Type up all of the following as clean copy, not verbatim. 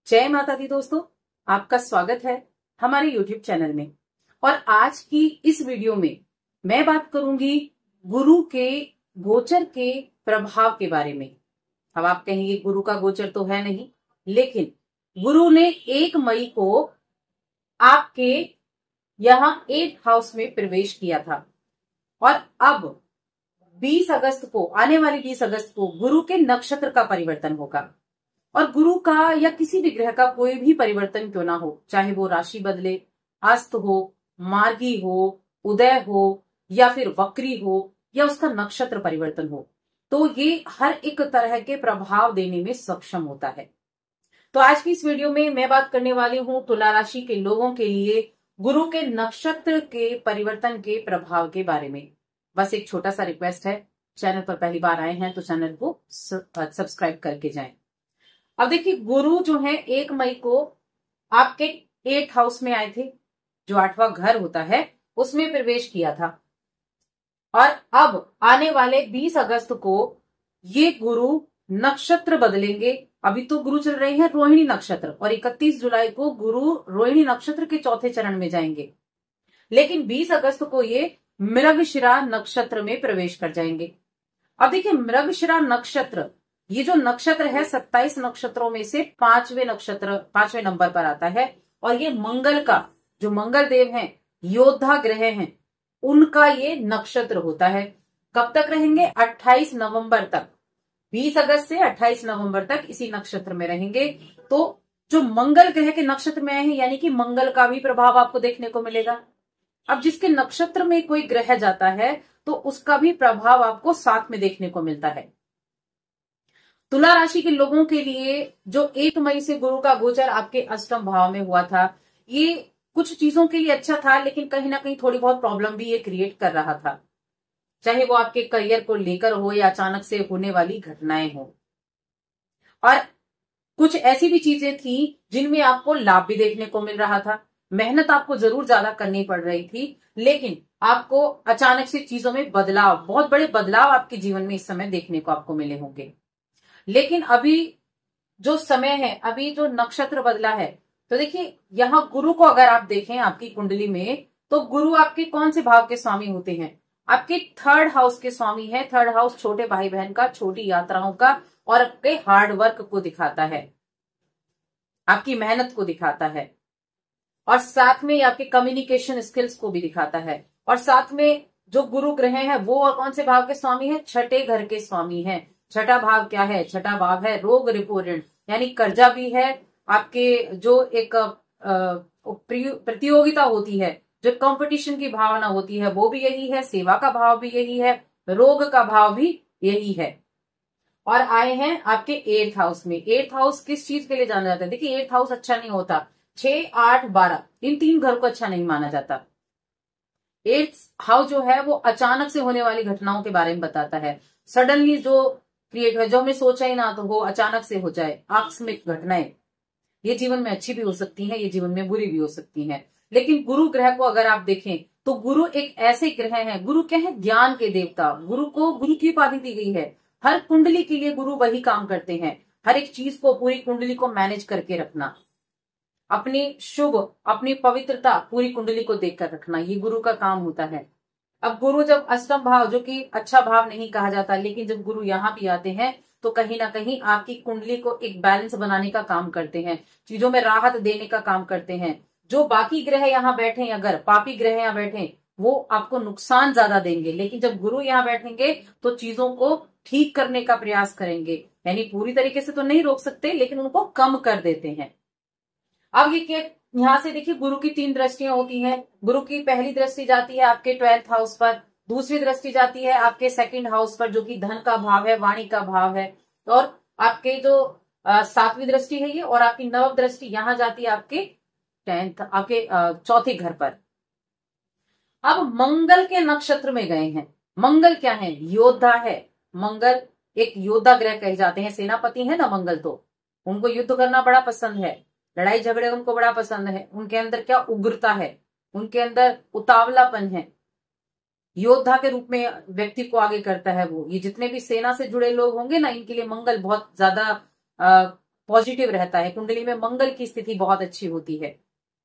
जय माता दी दोस्तों, आपका स्वागत है हमारे YouTube चैनल में। और आज की इस वीडियो में मैं बात करूंगी गुरु के गोचर के प्रभाव के बारे में। अब आप कहेंगे गुरु का गोचर तो है नहीं, लेकिन गुरु ने 1 मई को आपके यहाँ 8th हाउस में प्रवेश किया था और अब 20 अगस्त को, आने वाली 20 अगस्त को गुरु के नक्षत्र का परिवर्तन होगा। और गुरु का या किसी भी ग्रह का कोई भी परिवर्तन क्यों ना हो, चाहे वो राशि बदले, अस्त हो, मार्गी हो, उदय हो या फिर वक्री हो या उसका नक्षत्र परिवर्तन हो, तो ये हर एक तरह के प्रभाव देने में सक्षम होता है। तो आज की इस वीडियो में मैं बात करने वाली हूं तुला राशि के लोगों के लिए गुरु के नक्षत्र के परिवर्तन के प्रभाव के बारे में। बस एक छोटा सा रिक्वेस्ट है, चैनल पर पहली बार आए हैं तो चैनल को सब्सक्राइब करके जाएं। अब देखिए, गुरु जो है 1 मई को आपके 8th हाउस में आए थे, जो 8वां घर होता है, उसमें प्रवेश किया था। और अब आने वाले 20 अगस्त को ये गुरु नक्षत्र बदलेंगे। अभी तो गुरु चल रहे हैं रोहिणी नक्षत्र और 31 जुलाई को गुरु रोहिणी नक्षत्र के 4थे चरण में जाएंगे, लेकिन 20 अगस्त को ये मृगशिरा नक्षत्र में प्रवेश कर जाएंगे। अब देखिए, मृगशिरा नक्षत्र, ये जो नक्षत्र है 27 नक्षत्रों में से 5वें नंबर पर आता है और ये मंगल का, जो मंगल देव हैं, योद्धा ग्रह हैं, उनका ये नक्षत्र होता है। कब तक रहेंगे? 28 नवंबर तक। 20 अगस्त से 28 नवंबर तक इसी नक्षत्र में रहेंगे। तो जो मंगल ग्रह के नक्षत्र में आए हैं, यानी कि मंगल का भी प्रभाव आपको देखने को मिलेगा। अब जिसके नक्षत्र में कोई ग्रह जाता है तो उसका भी प्रभाव आपको साथ में देखने को मिलता है। तुला राशि के लोगों के लिए जो 1 मई से गुरु का गोचर आपके अष्टम भाव में हुआ था, ये कुछ चीजों के लिए अच्छा था, लेकिन कहीं ना कहीं थोड़ी बहुत प्रॉब्लम भी ये क्रिएट कर रहा था, चाहे वो आपके करियर को लेकर हो या अचानक से होने वाली घटनाएं हो। और कुछ ऐसी भी चीजें थी जिनमें आपको लाभ भी देखने को मिल रहा था। मेहनत आपको जरूर ज्यादा करनी पड़ रही थी, लेकिन आपको अचानक से चीजों में बदलाव, बहुत बड़े बदलाव आपके जीवन में इस समय देखने को आपको मिले होंगे। लेकिन अभी जो समय है, अभी जो नक्षत्र बदला है, तो देखिए यहां गुरु को अगर आप देखें आपकी कुंडली में, तो गुरु आपके कौन से भाव के स्वामी होते हैं? आपके 3rd हाउस के स्वामी है। 3rd हाउस छोटे भाई बहन का, छोटी यात्राओं का और आपके हार्ड वर्क को दिखाता है, आपकी मेहनत को दिखाता है, और साथ में आपके कम्युनिकेशन स्किल्स को भी दिखाता है। और साथ में जो गुरु ग्रह है वो कौन से भाव के स्वामी है? 6ठे घर के स्वामी है। 6ठा भाव क्या है? 6ठा भाव है रोग, रिपो, ऋण, यानी कर्जा भी है। आपके जो एक प्रतियोगिता होती है, जो कंपटीशन की भावना होती है, वो भी यही है। सेवा का भाव भी यही है, रोग का भाव भी यही है। और आए हैं आपके 8th हाउस में। 8th हाउस किस चीज के लिए जाना जाता है? देखिए, 8th हाउस अच्छा नहीं होता। 6, 8, 12 इन 3 घर को अच्छा नहीं माना जाता। 8th हाउस जो है वो अचानक से होने वाली घटनाओं के बारे में बताता है। सडनली जो क्रिएट है, जो हमने सोचा ही ना तो वो अचानक से हो जाए, आकस्मिक घटनाएं, ये जीवन में अच्छी भी हो सकती हैं, ये जीवन में बुरी भी हो सकती हैं। लेकिन गुरु ग्रह को अगर आप देखें तो गुरु एक ऐसे ग्रह है, गुरु क्या है? ज्ञान के देवता। गुरु को गुरु की उपाधि दी गई है। हर कुंडली के लिए गुरु वही काम करते हैं, हर एक चीज को, पूरी कुंडली को मैनेज करके रखना, अपनी शुभ, अपनी पवित्रता पूरी कुंडली को देखकर रखना, ये गुरु का काम होता है। अब गुरु जब अष्टम भाव, जो कि अच्छा भाव नहीं कहा जाता, लेकिन जब गुरु यहाँ भी आते हैं तो कहीं ना कहीं आपकी कुंडली को एक बैलेंस बनाने का काम करते हैं, चीजों में राहत देने का काम करते हैं। जो बाकी ग्रह यहाँ बैठे, अगर पापी ग्रह यहाँ बैठे, वो आपको नुकसान ज्यादा देंगे, लेकिन जब गुरु यहाँ बैठेंगे तो चीजों को ठीक करने का प्रयास करेंगे। यानी पूरी तरीके से तो नहीं रोक सकते, लेकिन उनको कम कर देते हैं। अब ये यहाँ से देखिए, गुरु की 3 दृष्टियां होती हैं। गुरु की पहली दृष्टि जाती है आपके 12th हाउस पर, दूसरी दृष्टि जाती है आपके 2nd हाउस पर, जो कि धन का भाव है, वाणी का भाव है, और आपके जो 7वीं दृष्टि है ये, और आपकी 9वीं दृष्टि यहाँ जाती है आपके 10th, आपके 4थे घर पर। अब मंगल के नक्षत्र में गए हैं। मंगल क्या है? योद्धा है। मंगल एक योद्धा ग्रह कहे जाते हैं, सेनापति है ना मंगल, तो उनको युद्ध करना बड़ा पसंद है, लड़ाई झगड़े उनको बड़ा पसंद है। उनके अंदर क्या उग्रता है, उनके अंदर उतावलापन है, योद्धा के रूप में व्यक्ति को आगे करता है वो। ये जितने भी सेना से जुड़े लोग होंगे ना, इनके लिए मंगल बहुत ज्यादा पॉजिटिव रहता है, कुंडली में मंगल की स्थिति बहुत अच्छी होती है।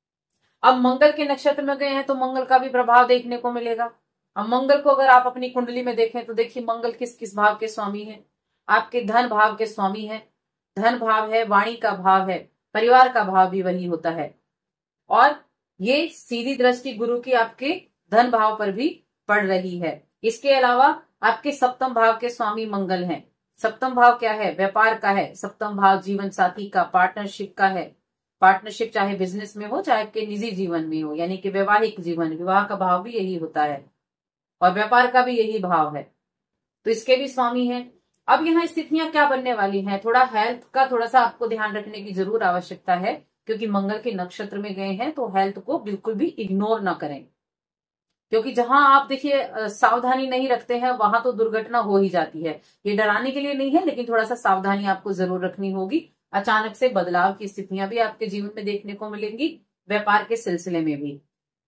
अब मंगल के नक्षत्र में गए हैं तो मंगल का भी प्रभाव देखने को मिलेगा। अब मंगल को अगर आप अपनी कुंडली में देखें तो देखिए मंगल किस किस भाव के स्वामी हैं। आपके धन भाव के स्वामी हैं। धन भाव है, वाणी का भाव है, परिवार का भाव भी वही होता है। और ये सीधी दृष्टि गुरु की आपके धन भाव पर भी पड़ रही है। इसके अलावा आपके सप्तम भाव के स्वामी मंगल हैं। सप्तम भाव क्या है? व्यापार का है। सप्तम भाव जीवन साथी का, पार्टनरशिप का है। पार्टनरशिप चाहे बिजनेस में हो चाहे आपके निजी जीवन में हो, यानी कि वैवाहिक जीवन, विवाह का भाव भी यही होता है और व्यापार का भी यही भाव है, तो इसके भी स्वामी हैं। अब यहाँ स्थितियां क्या बनने वाली हैं? थोड़ा हेल्थ का थोड़ा सा आपको ध्यान रखने की जरूर आवश्यकता है, क्योंकि मंगल के नक्षत्र में गए हैं तो हेल्थ को बिल्कुल भी इग्नोर ना करें, क्योंकि जहां आप देखिए सावधानी नहीं रखते हैं वहां तो दुर्घटना हो ही जाती है। ये डराने के लिए नहीं है, लेकिन थोड़ा सा सावधानी आपको जरूर रखनी होगी। अचानक से बदलाव की स्थितियां भी आपके जीवन में देखने को मिलेंगी, व्यापार के सिलसिले में भी।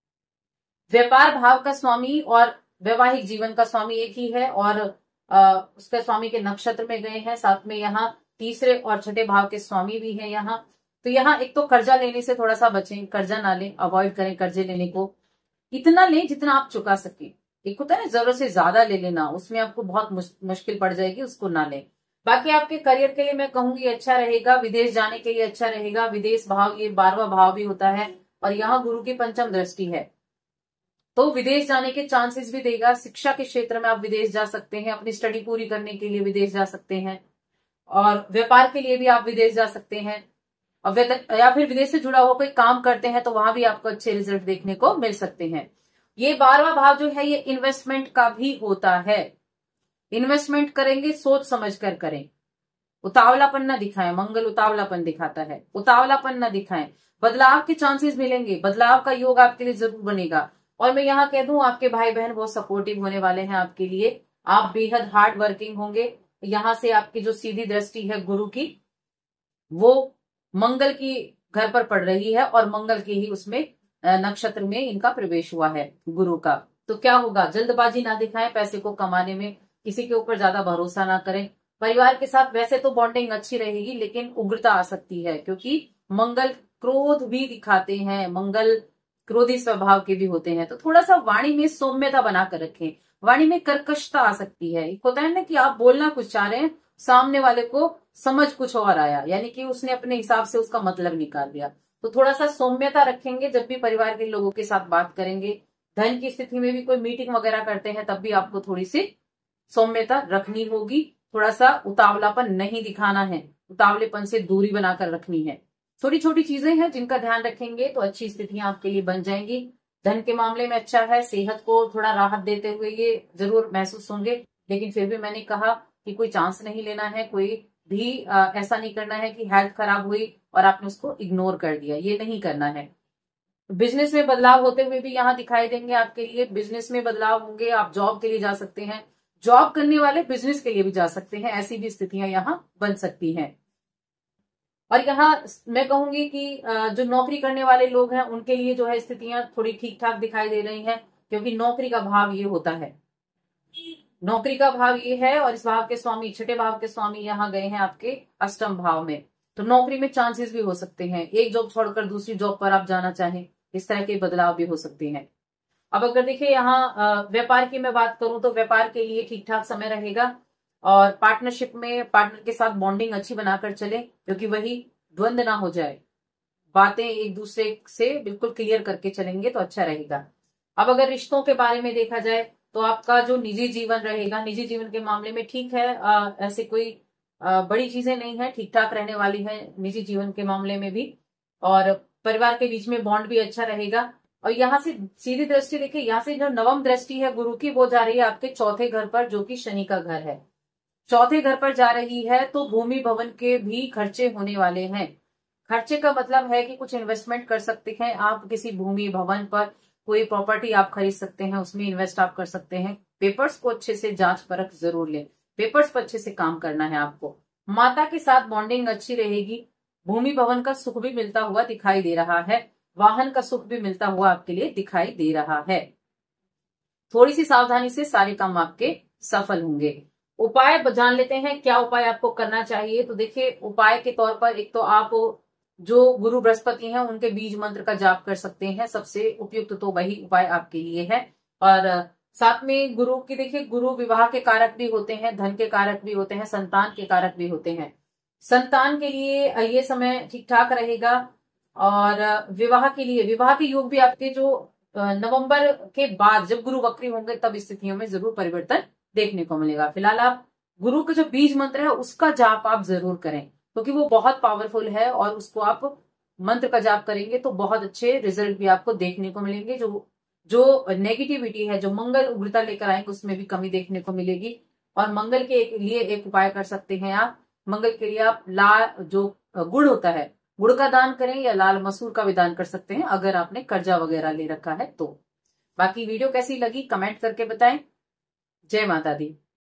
व्यापार भाव का स्वामी और वैवाहिक जीवन का स्वामी एक ही है और उसके स्वामी के नक्षत्र में गए हैं। साथ में यहाँ तीसरे और छठे भाव के स्वामी भी हैं यहाँ। तो यहाँ एक तो कर्जा लेने से थोड़ा सा बचें, कर्जा ना लें, अवॉइड करें कर्जे लेने को। इतना लें जितना आप चुका सके। एक होता है ना जरूरत से ज्यादा ले लेना, उसमें आपको बहुत मुश्किल पड़ जाएगी, उसको ना लें। बाकी आपके करियर के लिए मैं कहूंगी अच्छा रहेगा, विदेश जाने के लिए अच्छा रहेगा। विदेश भाव ये 12वां भाव भी होता है और यहाँ गुरु की पंचम दृष्टि है, तो विदेश जाने के चांसेस भी देगा। शिक्षा के क्षेत्र में आप विदेश जा सकते हैं, अपनी स्टडी पूरी करने के लिए विदेश जा सकते हैं, और व्यापार के लिए भी आप विदेश जा सकते हैं, और या फिर विदेश से जुड़ा हुआ कोई काम करते हैं तो वहां भी आपको अच्छे रिजल्ट देखने को मिल सकते हैं। ये 12वां भाव जो है ये इन्वेस्टमेंट का भी होता है। इन्वेस्टमेंट करेंगे सोच समझ कर करें, उतावलापन ना दिखाएं। मंगल उतावलापन दिखाता है, उतावलापन ना दिखाएं। बदलाव के चांसेस मिलेंगे, बदलाव का योग आपके लिए जरूर बनेगा। और मैं यहाँ कह दूं आपके भाई बहन बहुत सपोर्टिव होने वाले हैं आपके लिए। आप बेहद हार्ड वर्किंग होंगे। यहाँ से आपकी जो सीधी दृष्टि है गुरु की वो मंगल की घर पर पड़ रही है और मंगल के ही उसमें नक्षत्र में इनका प्रवेश हुआ है गुरु का। तो क्या होगा? जल्दबाजी ना दिखाएं पैसे को कमाने में, किसी के ऊपर ज्यादा भरोसा ना करें। परिवार के साथ वैसे तो बॉन्डिंग अच्छी रहेगी, लेकिन उग्रता आ सकती है, क्योंकि मंगल क्रोध भी दिखाते हैं, मंगल क्रोधी स्वभाव के भी होते हैं। तो थोड़ा सा वाणी में सौम्यता बनाकर रखें। वाणी में कर्कशता आ सकती है। एक होता है ना कि आप बोलना कुछ चाह रहे हैं, सामने वाले को समझ कुछ और आया, यानी कि उसने अपने हिसाब से उसका मतलब निकाल दिया। तो थोड़ा सा सौम्यता रखेंगे जब भी परिवार के लोगों के साथ बात करेंगे। धन की स्थिति में भी कोई मीटिंग वगैरह करते हैं तब भी आपको थोड़ी सी सौम्यता रखनी होगी। थोड़ा सा उतावलापन नहीं दिखाना है, उतावलेपन से दूरी बनाकर रखनी है। छोटी छोटी चीजें हैं जिनका ध्यान रखेंगे तो अच्छी स्थितियां आपके लिए बन जाएंगी। धन के मामले में अच्छा है, सेहत को थोड़ा राहत देते हुए ये जरूर महसूस होंगे, लेकिन फिर भी मैंने कहा कि कोई चांस नहीं लेना है, कोई भी ऐसा नहीं करना है कि हेल्थ खराब हुई और आपने उसको इग्नोर कर दिया, ये नहीं करना है। बिजनेस में बदलाव होते हुए भी यहाँ दिखाई देंगे आपके लिए। बिजनेस में बदलाव होंगे, आप जॉब के लिए जा सकते हैं, जॉब करने वाले बिजनेस के लिए भी जा सकते हैं, ऐसी भी स्थितियां यहाँ बन सकती हैं। और यहाँ मैं कहूंगी कि जो नौकरी करने वाले लोग हैं उनके लिए जो है स्थितियां थोड़ी ठीक ठाक दिखाई दे रही हैं, क्योंकि नौकरी का भाव ये होता है, नौकरी का भाव ये है। और इस भाव के स्वामी, छठे भाव के स्वामी यहाँ गए हैं आपके अष्टम भाव में, तो नौकरी में चांसेस भी हो सकते हैं। एक जॉब छोड़कर दूसरी जॉब पर आप जाना चाहें, इस तरह के बदलाव भी हो सकते हैं। अब अगर देखिए यहाँ व्यापार की मैं बात करूं तो व्यापार के लिए ठीक ठाक समय रहेगा, और पार्टनरशिप में पार्टनर के साथ बॉन्डिंग अच्छी बनाकर चले, क्योंकि वही द्वंद्व ना हो जाए, बातें एक दूसरे से बिल्कुल क्लियर करके चलेंगे तो अच्छा रहेगा। अब अगर रिश्तों के बारे में देखा जाए तो आपका जो निजी जीवन रहेगा, निजी जीवन के मामले में ठीक है, ऐसे कोई बड़ी चीजें नहीं है, ठीक ठाक रहने वाली है निजी जीवन के मामले में भी। और परिवार के बीच में बॉन्ड भी अच्छा रहेगा। और यहाँ से सीधी दृष्टि देखिए, यहाँ से जो नवम दृष्टि है गुरु की वो जा रही है आपके चौथे घर पर, जो कि शनि का घर है। चौथे घर पर जा रही है तो भूमि भवन के भी खर्चे होने वाले हैं। खर्चे का मतलब है कि कुछ इन्वेस्टमेंट कर सकते हैं आप किसी भूमि भवन पर, कोई प्रॉपर्टी आप खरीद सकते हैं, उसमें इन्वेस्ट आप कर सकते हैं। पेपर्स को अच्छे से जांच परख जरूर लें, पेपर्स पर अच्छे से काम करना है आपको। माता के साथ बॉन्डिंग अच्छी रहेगी। भूमि भवन का सुख भी मिलता हुआ दिखाई दे रहा है, वाहन का सुख भी मिलता हुआ आपके लिए दिखाई दे रहा है। थोड़ी सी सावधानी से सारे काम आपके सफल होंगे। उपाय जान लेते हैं क्या उपाय आपको करना चाहिए। तो देखिए, उपाय के तौर पर एक तो आप जो गुरु बृहस्पति हैं उनके बीज मंत्र का जाप कर सकते हैं, सबसे उपयुक्त तो वही उपाय आपके लिए है। और साथ में गुरु की, देखिए गुरु विवाह के कारक भी होते हैं, धन के कारक भी होते हैं, संतान के कारक भी होते हैं। संतान के लिए ये समय ठीक ठाक रहेगा। और विवाह के लिए, विवाह के योग भी आपके जो नवंबर के बाद जब गुरु वक्री होंगे तब स्थितियों में जरूर परिवर्तन देखने को मिलेगा। फिलहाल आप गुरु का जो बीज मंत्र है उसका जाप आप जरूर करें, क्योंकि वो बहुत पावरफुल है और उसको आप मंत्र का जाप करेंगे तो बहुत अच्छे रिजल्ट भी आपको देखने को मिलेंगे। जो जो नेगेटिविटी है, जो मंगल उग्रता लेकर आएंगे, उसमें भी कमी देखने को मिलेगी। और मंगल के लिए एक उपाय कर सकते हैं आप। मंगल के लिए आप लाल जो गुड़ होता है, गुड़ का दान करें या लाल मसूर का भी दान कर सकते हैं अगर आपने कर्जा वगैरह ले रखा है तो। बाकी वीडियो कैसी लगी कमेंट करके बताएं। जय माता दी।